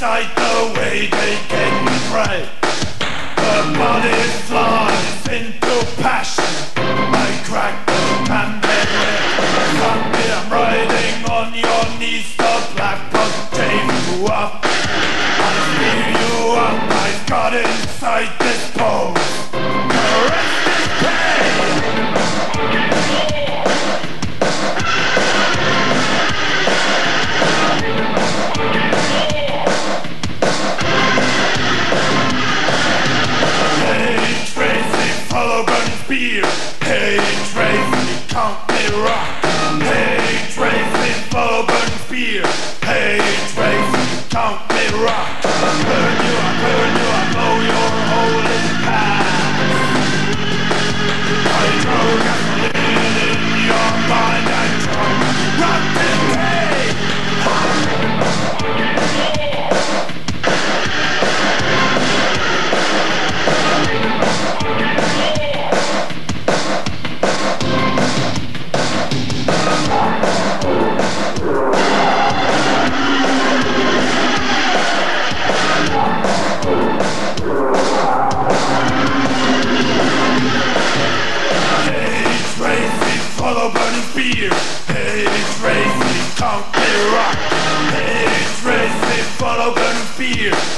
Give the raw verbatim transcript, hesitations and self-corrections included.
inside the way they can pray. The body flies into passion. I crack the can they live. I'm riding on your knees. The black blood chains you up. I feel you up. I've got inside this pose. Rest is pain. Hey Tracy, follow burning spear. Hey Tracy, count me rock. Hey Tracy, follow burning spear. Hey Tracy, count me rock. Burn you, I burn you, I blow your hole in half. I throw gasoline in your mind. I throw rotten hay. Follow burning spear. Hey Tracy, count me rock. Hey Tracy, follow burning spear.